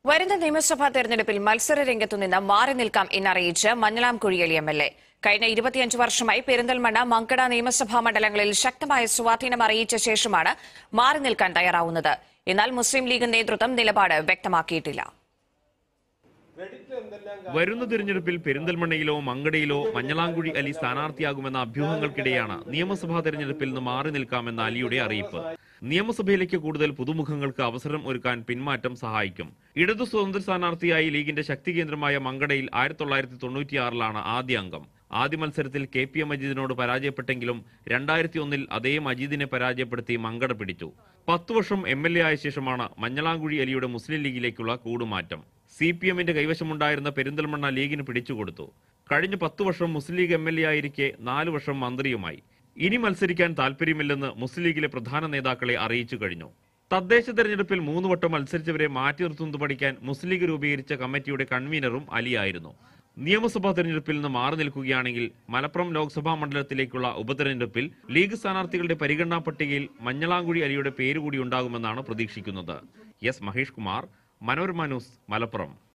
വരുന്ന നിയമസഭാ തെരഞ്ഞെടുപ്പിൽ മത്സര രംഗത്തുനിന്ന് മാറി നിൽക്കാം എന്നറിയിച്ച് മഞ്ഞളാംകുഴി അലി എംഎൽഎ. കഴിഞ്ഞ 25 വർഷമായി പെരിന്തൽമണ്ണ, മങ്കട നിയമസഭാ മണ്ഡലങ്ങളിൽ ശക്തമായ സ്വാധീനം അറിയിച്ച ശേഷമാണ് മാറി നിൽക്കാൻ തയ്യാറാവുന്നത്. എന്നാൽ മുസ്ലിം ലീഗ് നേതൃത്വം നിലപാട് വ്യക്തമാക്കിയിട്ടില്ല. വരുന്ന തിരഞ്ഞെടുപ്പിൽ പെരിന്തൽമണ്ണയിലോ മങ്കടയിലോ മഞ്ഞളാംകുഴി അലി സ്ഥാനാർത്ഥിയാകുമെന്ന അഭ്യൂഹങ്ങൾക്കിടെയാണ് നിയമസഭാ തെരഞ്ഞെടുപ്പിൽ നിന്ന് മാറി നിൽക്കാമെന്ന അലിയുടെ അറിയിപ്പ്. നിയമസഭയിലേക്ക് കൂടുതൽ പുതുമുഖങ്ങൾക്ക് അവസരം ഒരുക്കാൻ പിന്മാറ്റം സഹായിക്കും. ഇടതു സ്വതന്ത്ര സ്ഥാനാർത്ഥിയായി ലീഗിന്റെ ശക്തി കേന്ദ്രമായ മങ്കടയിൽ 1996 ആദ്യ അംഗം. ആദ്യ മത്സരത്തിൽ KP മജീദിനോട് പരാജയപ്പെട്ടെങ്കിലും 2001 അതേ മജീദിനെ പരാജയപ്പെടുത്തി മങ്കട പിടിച്ചു. 10 വർഷം MLA ആയ ശേഷമാണ് മഞ്ഞളാംകുഴി അലിയുടെ മുസ്ലിം ലീഗിലേക്കുള്ള കൂടുമാറ്റം. CPMന്റെ കൈവശമുണ്ടായിരുന്ന പെരിന്തൽമണ്ണ ലീഗിന് പിടിച്ചുകൊടുത്തു. കഴിഞ്ഞ 10 വർഷം മുസ്ലിം ലീഗ് MLA ആയിരിക്കെ 4 വർഷം മന്ത്രിയുമായി. ഇനി മത്സരിക്കാൻ താല്പര്യമില്ലെന്ന് മുസ്ലിം ലീഗിലെ പ്രധാന നേതാക്കളെ അറിയിച്ചു കഴിഞ്ഞു. തദ്ദേശ തെരഞ്ഞെടുപ്പിൽ 3 വട്ടം മത്സരിച്ചവരെ മാറ്റി നിർത്തുന്നത് പഠിക്കാൻ മുസ്ലിം ലീഗ് രൂപീകരിച്ച കമ്മിറ്റിയുടെ കൺവീനറും അലിയായിരുന്നു. നിയമസഭാ തെരഞ്ഞെടുപ്പിൽ നിന്ന് മാറി നിൽക്കുകയാണെങ്കിൽ മലപ്പുറം ലോക്സഭാ മണ്ഡലത്തിലേക്കുള്ള ഉപതെരഞ്ഞെടുപ്പിൽ ലീഗ് സ്ഥാനാർത്ഥികളുടെ പരിഗണനാ പട്ടികയിൽ മഞ്ഞളാംകുഴി അലിയുടെ പേരുകൂടി ഉണ്ടാകുമെന്നാണ് പ്രതീക്ഷിക്കുന്നത്. S. മഹേഷ് കുമാർ, മനോരമ ന്യൂസ്, മലപ്പുറം.